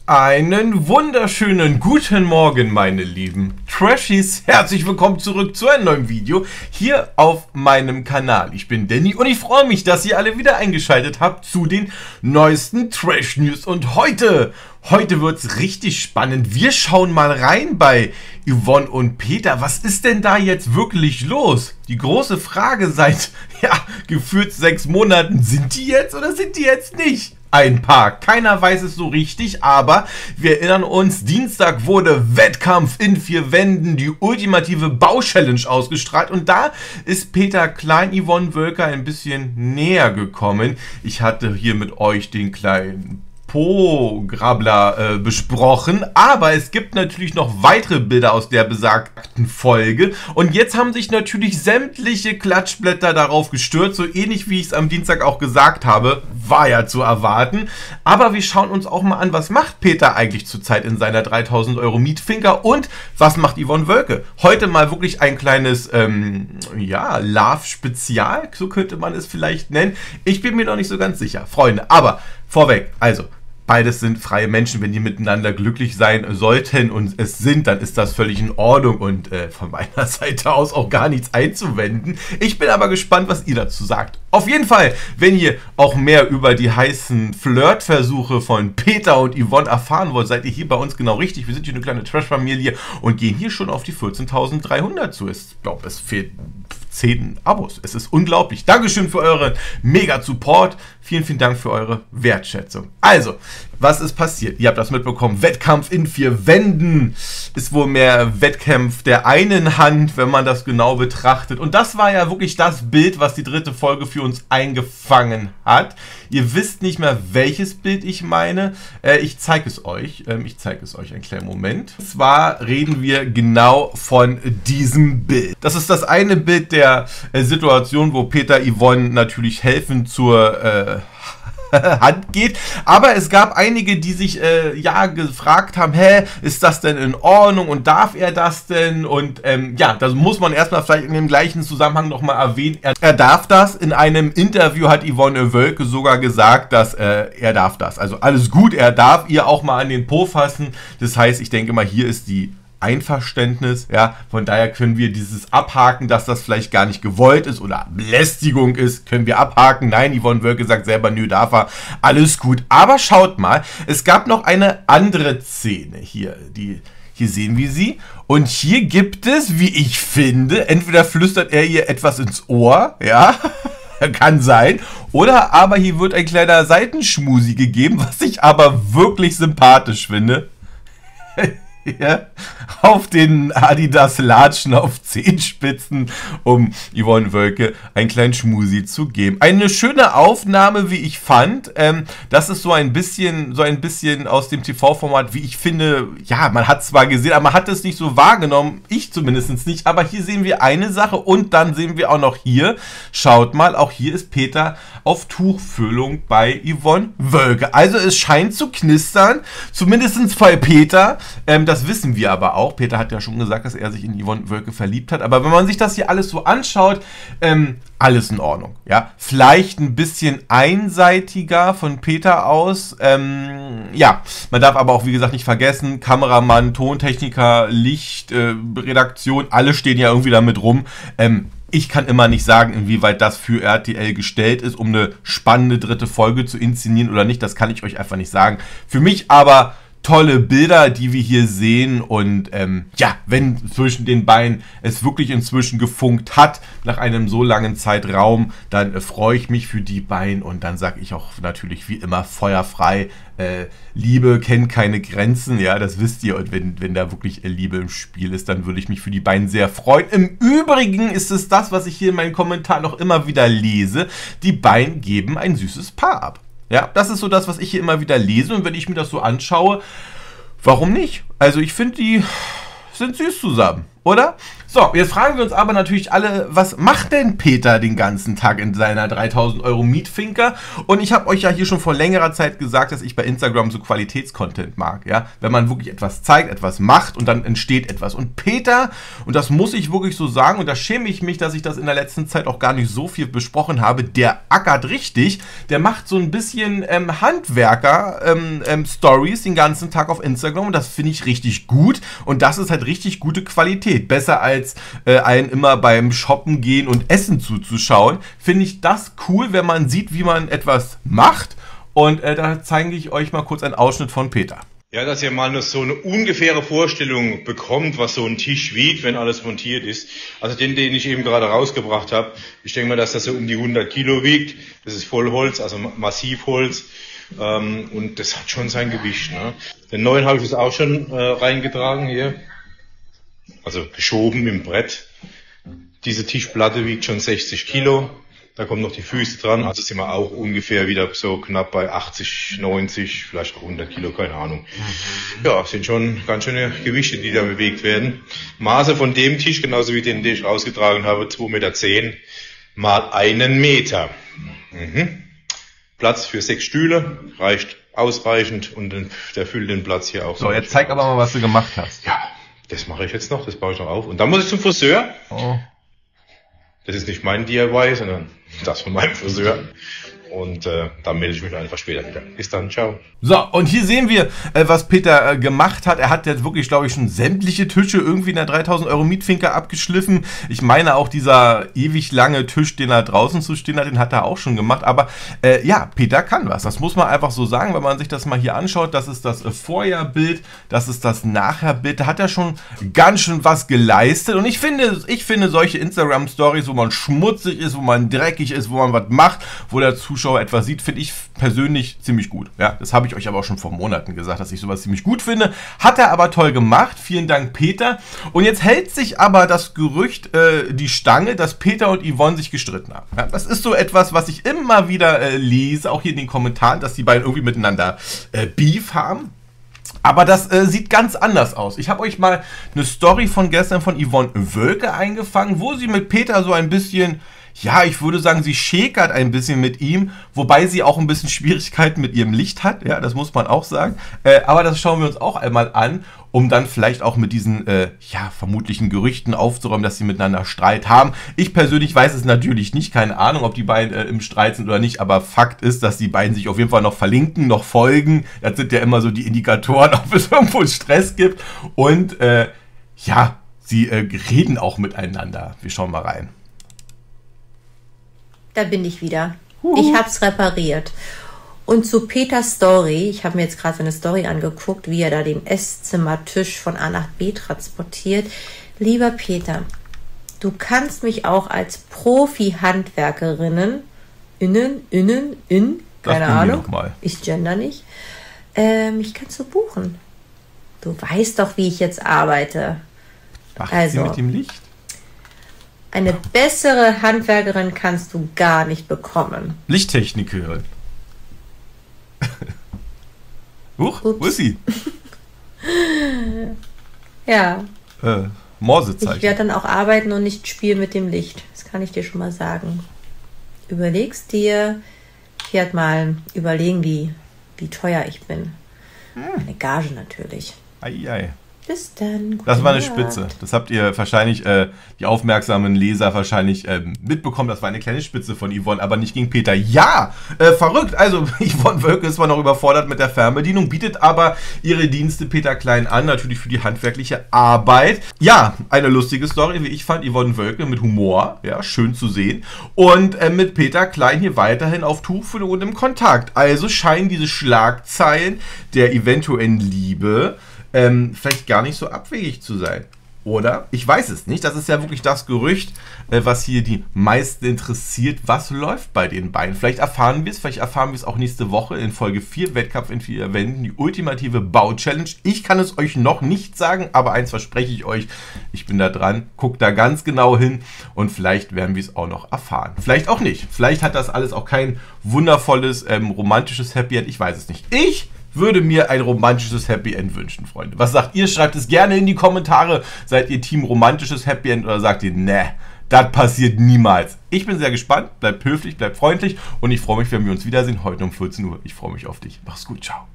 Einen wunderschönen guten Morgen, meine lieben Trashies. Herzlich willkommen zurück zu einem neuen Video hier auf meinem Kanal. Ich bin Danny und ich freue mich, dass ihr alle wieder eingeschaltet habt zu den neuesten Trash News. Und heute wird es richtig spannend. Wir schauen mal rein bei Yvonne und Peter. Was ist denn da jetzt wirklich los? Die große Frage seit, gefühlt 6 Monaten. Sind die jetzt oder sind die jetzt nicht? Ein paar. Keiner weiß es so richtig, aber wir erinnern uns, Dienstag wurde Wettkampf in 4 Wänden, die ultimative Bau-Challenge ausgestrahlt und da ist Peter Klein Yvonne Wölker ein bisschen näher gekommen. Ich hatte hier mit euch den kleinen Po-Grabler besprochen, aber es gibt natürlich noch weitere Bilder aus der besagten Folge und jetzt haben sich natürlich sämtliche Klatschblätter darauf gestürzt, so ähnlich wie ich es am Dienstag auch gesagt habe, war ja zu erwarten, aber wir schauen uns auch mal an, was macht Peter eigentlich zurzeit in seiner 3000 Euro Mietfinker und was macht Yvonne Wölke. Heute mal wirklich ein kleines, Love-Spezial, so könnte man es vielleicht nennen. Ich bin mir noch nicht so ganz sicher, Freunde, aber vorweg, also, beides sind freie Menschen, wenn die miteinander glücklich sein sollten und es sind, dann ist das völlig in Ordnung und von meiner Seite aus auch gar nichts einzuwenden. Ich bin aber gespannt, was ihr dazu sagt. Auf jeden Fall, wenn ihr auch mehr über die heißen Flirtversuche von Peter und Yvonne erfahren wollt, seid ihr hier bei uns genau richtig. Wir sind hier eine kleine Trash-Familie und gehen hier schon auf die 14.300 zu. Ich glaube, es fehlt 10 Abos. Es ist unglaublich. Dankeschön für euren Mega-Support. Vielen, vielen Dank für eure Wertschätzung. Also, was ist passiert? Ihr habt das mitbekommen. Wettkampf in 4 Wänden ist wohl mehr Wettkampf der einen Hand, wenn man das genau betrachtet. Und das war ja wirklich das Bild, was die 3. Folge für uns eingefangen hat. Ihr wisst nicht mehr, welches Bild ich meine. Ich zeige es euch. Ich zeige es euch einen kleinen Moment. Und zwar reden wir genau von diesem Bild. Das ist das eine Bild der Situation, wo Peter Yvonne natürlich helfend zur Hand geht, aber es gab einige, die sich gefragt haben, ist das denn in Ordnung und darf er das denn? Und das muss man erstmal vielleicht in dem gleichen Zusammenhang nochmal erwähnen. Er darf das. In einem Interview hat Yvonne Wölke sogar gesagt, dass er darf das. Also alles gut, er darf ihr auch mal an den Po fassen. Das heißt, ich denke mal, hier ist die Einverständnis, von daher können wir dieses abhaken, dass das vielleicht gar nicht gewollt ist oder Belästigung ist, können wir abhaken. Nein, Yvonne Wölke sagt selber, nö, darf er, alles gut. Aber schaut mal, es gab noch eine andere Szene hier, hier sehen wir sie und hier gibt es, wie ich finde, entweder flüstert er ihr etwas ins Ohr, kann sein. Oder aber hier wird ein kleiner Seitenschmusi gegeben, was ich aber wirklich sympathisch finde. Auf den Adidas Latschen auf Zehenspitzen, um Yvonne Wölke einen kleinen Schmusi zu geben. Eine schöne Aufnahme, wie ich fand. Das ist so ein bisschen aus dem TV-Format, wie ich finde, man hat es zwar gesehen, aber man hat es nicht so wahrgenommen. Ich zumindest nicht. Aber hier sehen wir eine Sache und dann sehen wir auch noch hier, schaut mal, auch hier ist Peter auf Tuchfüllung bei Yvonne Wölke. Also es scheint zu knistern, zumindest bei Peter. Das wissen wir aber auch. Peter hat ja schon gesagt, dass er sich in Yvonne Wölke verliebt hat. Aber wenn man sich das hier alles so anschaut, alles in Ordnung. Vielleicht ein bisschen einseitiger von Peter aus. Man darf aber auch, wie gesagt, nicht vergessen, Kameramann, Tontechniker, Licht, Redaktion, alle stehen ja irgendwie damit rum. Ich kann immer nicht sagen, inwieweit das für RTL gestellt ist, um eine spannende 3. Folge zu inszenieren oder nicht. Das kann ich euch einfach nicht sagen. Für mich aber tolle Bilder, die wir hier sehen und wenn zwischen den Beinen es wirklich inzwischen gefunkt hat, nach einem so langen Zeitraum, dann freue ich mich für die beiden und dann sage ich auch natürlich wie immer feuerfrei, Liebe kennt keine Grenzen, das wisst ihr und wenn da wirklich Liebe im Spiel ist, dann würde ich mich für die beiden sehr freuen. Im Übrigen ist es das, was ich hier in meinen Kommentaren noch immer wieder lese, die beiden geben ein süßes Paar ab. Das ist so das, was ich hier immer wieder lese und wenn ich mir das so anschaue, warum nicht? Also ich finde, die sind süß zusammen, oder? So, jetzt fragen wir uns aber natürlich alle, was macht denn Peter den ganzen Tag in seiner 3.000 Euro Mietfinker? Und ich habe euch ja hier schon vor längerer Zeit gesagt, dass ich bei Instagram so Qualitätscontent mag, ja? Wenn man wirklich etwas zeigt, etwas macht und dann entsteht etwas. Und Peter, und das muss ich wirklich so sagen, und da schäme ich mich, dass ich das in der letzten Zeit auch gar nicht so viel besprochen habe, der ackert richtig, der macht so ein bisschen Handwerker-Stories den ganzen Tag auf Instagram und das finde ich richtig gut und das ist halt richtig gute Qualität. Besser als einen immer beim Shoppen gehen und Essen zuzuschauen, finde ich das cool, wenn man sieht, wie man etwas macht und da zeige ich euch mal kurz einen Ausschnitt von Peter. Ja, dass ihr mal so eine ungefähre Vorstellung bekommt, was so ein Tisch wiegt, wenn alles montiert ist. Also den ich eben gerade rausgebracht habe, ich denke mal, dass das so um die 100 Kilo wiegt. Das ist Vollholz, also Massivholz. Und das hat schon sein Gewicht. Ne? Den neuen habe ich jetzt auch schon reingetragen hier. Also geschoben im Brett. Diese Tischplatte wiegt schon 60 Kilo. Da kommen noch die Füße dran, also sind wir auch ungefähr wieder so knapp bei 80, 90, vielleicht auch 100 Kilo, keine Ahnung. Ja, sind schon ganz schöne Gewichte, die da bewegt werden. Maße von dem Tisch, genauso wie den ich rausgetragen habe, 2,10 Meter mal 1 Meter. Platz für 6 Stühle, reicht ausreichend und der füllt den Platz hier auch. So, jetzt zeig aber mal, was du gemacht hast. Ja, das mache ich jetzt noch, das baue ich noch auf. Und dann muss ich zum Friseur. Oh. Das ist nicht mein DIY, sondern das von meinem Friseur. Und dann melde ich mich einfach später wieder. Bis dann, ciao. So, und hier sehen wir, was Peter gemacht hat. Er hat jetzt wirklich, glaube ich, schon sämtliche Tische irgendwie in der 3.000 Euro Mietfinker abgeschliffen. Ich meine auch dieser ewig lange Tisch, den er draußen zu stehen hat, den hat er auch schon gemacht. Aber ja, Peter kann was. Das muss man einfach so sagen, wenn man sich das mal hier anschaut. Das ist das Vorherbild, das ist das Nachherbild. Da hat er schon ganz schön was geleistet. Und ich finde solche Instagram-Stories, wo man schmutzig ist, wo man dreckig ist, wo man was macht, wo der Zuschauer etwas sieht, finde ich persönlich ziemlich gut. Ja, das habe ich euch aber auch schon vor Monaten gesagt, dass ich sowas ziemlich gut finde. Hat er aber toll gemacht. Vielen Dank, Peter. Und jetzt hält sich aber das Gerücht, die Stange, dass Peter und Yvonne sich gestritten haben. Ja, das ist so etwas, was ich immer wieder lese, auch hier in den Kommentaren, dass die beiden irgendwie miteinander Beef haben. Aber das sieht ganz anders aus. Ich habe euch mal eine Story von gestern von Yvonne Wölke eingefangen, wo sie mit Peter so ein bisschen, ja, ich würde sagen, sie schäkert ein bisschen mit ihm, wobei sie auch ein bisschen Schwierigkeiten mit ihrem Licht hat, ja, das muss man auch sagen. Aber das schauen wir uns auch einmal an, um dann vielleicht auch mit diesen, ja, vermutlichen Gerüchten aufzuräumen, dass sie miteinander Streit haben. Ich persönlich weiß es natürlich nicht, keine Ahnung, ob die beiden im Streit sind oder nicht, aber Fakt ist, dass die beiden sich auf jeden Fall noch verlinken, noch folgen. Das sind ja immer so die Indikatoren, ob es irgendwo Stress gibt. Und, ja, sie reden auch miteinander. Wir schauen mal rein. Da bin ich wieder. Ich habe es repariert. Und zu Peters Story, ich habe mir jetzt gerade seine Story angeguckt, wie er da den Esszimmertisch von A nach B transportiert. Lieber Peter, du kannst mich auch als Profi-Handwerkerinnen, keine Ahnung, ich gender nicht, mich kannst du buchen. Du weißt doch, wie ich jetzt arbeite. Macht sie mit dem Licht? Eine bessere Handwerkerin kannst du gar nicht bekommen. Lichttechnikerin. Huch, wo ist sie? Ja. Morsezeichen. Ich werde dann auch arbeiten und nicht spielen mit dem Licht. Das kann ich dir schon mal sagen. Überlegst dir, ich werde mal überlegen, wie teuer ich bin. Eine Gage natürlich. Ei. Bis dann. Das war eine Spitze. Das habt ihr wahrscheinlich, die aufmerksamen Leser wahrscheinlich mitbekommen. Das war eine kleine Spitze von Yvonne, aber nicht gegen Peter. Ja, verrückt. Also Yvonne Wölke ist zwar noch überfordert mit der Fernbedienung, bietet aber ihre Dienste Peter Klein an, natürlich für die handwerkliche Arbeit. Ja, eine lustige Story, wie ich fand. Yvonne Wölke mit Humor, ja, schön zu sehen. Und mit Peter Klein hier weiterhin auf Tuchfühlung und im Kontakt. Also scheinen diese Schlagzeilen der eventuellen Liebe vielleicht gar nicht so abwegig zu sein. Oder? Ich weiß es nicht. Das ist ja wirklich das Gerücht, was hier die meisten interessiert. Was läuft bei den beiden? Vielleicht erfahren wir es auch nächste Woche in Folge 4, Wettkampf in 4 Wänden, die ultimative Bau-Challenge. Ich kann es euch noch nicht sagen, aber eins verspreche ich euch, ich bin da dran, guckt da ganz genau hin und vielleicht werden wir es auch noch erfahren. Vielleicht auch nicht. Vielleicht hat das alles auch kein wundervolles, romantisches Happy End. Ich weiß es nicht. Ich würde mir ein romantisches Happy End wünschen, Freunde. Was sagt ihr? Schreibt es gerne in die Kommentare. Seid ihr Team romantisches Happy End oder sagt ihr, ne, das passiert niemals? Ich bin sehr gespannt. Bleibt höflich, bleibt freundlich und ich freue mich, wenn wir uns wiedersehen heute um 14 Uhr. Ich freue mich auf dich. Mach's gut, ciao.